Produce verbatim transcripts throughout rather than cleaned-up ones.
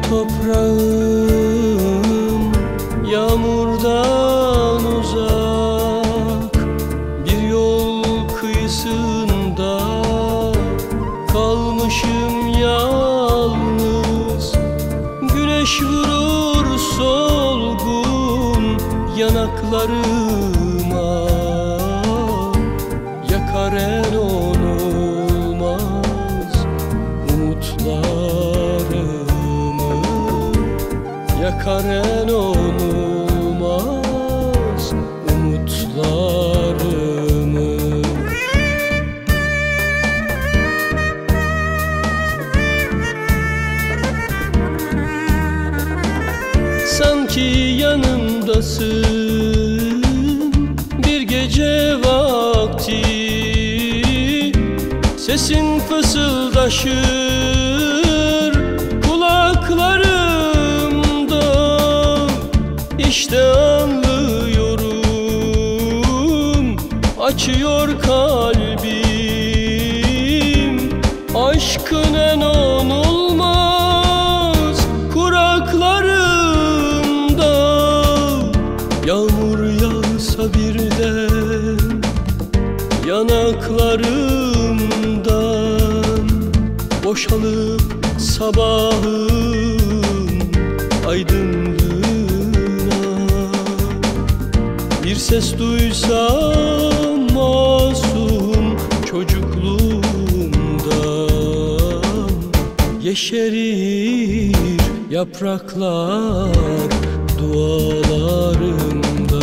toprağım yağmurdan uzak, bir yol kıyısında kalmışım yalnız. Güneş vurur solgun yanaklarıma, yakar en olmaz umutlarımı, yakar en olmaz umutlarımı. Sanki yanımdasın bir gece vakti, sesin fısıldaşır kulaklarımda. İşte anlıyorum, açıyor kalbim, aşkın en onulmaz kuraklarında. Yağmur yağsa birden yanaklarımdan, boşalıp sabahın aydınlığına, bir ses duysam masum çocukluğumdan. Yeşerir yapraklar dualarımda.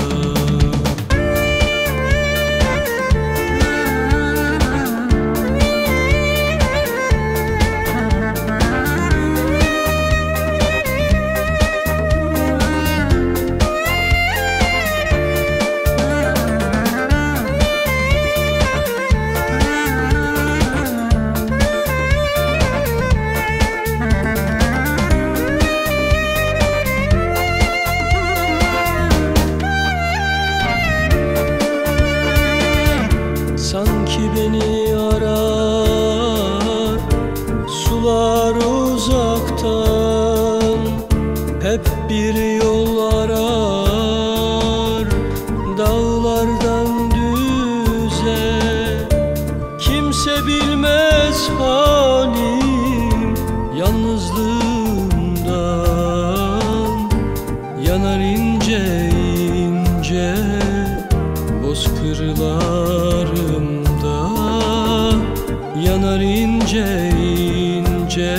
Sanki beni arar sular uzaktan, hep bir yol arar dağlardan düze. Kimse bilmez halim yalnızlığımdan, yanar ince ince bozkırlarımda, yanar ince ince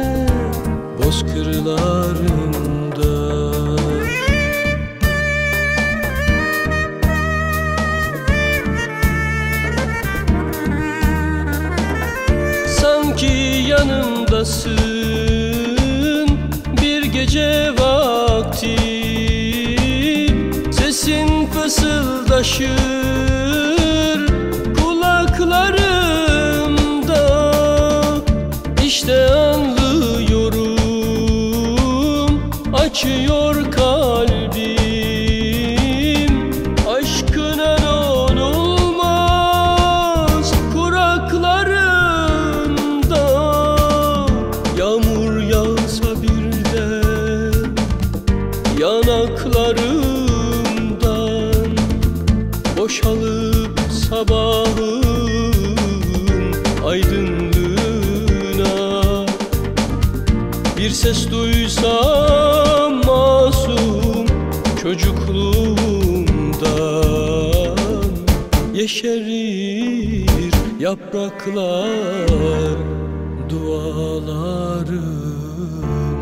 bozkırlarımda. Sanki yanımdasın bir gece vakti, sesin fısıldaşır kulaklarımda. İşte anlıyorum, açıyor kalbim, aşkın en onulmaz kuraklarında. Yağmur yağsa birden yanaklarımdan, boşalıp sabahın aydınlığına, bir ses duysam masum çocukluğumdan. Yeşerir yapraklar dualarım.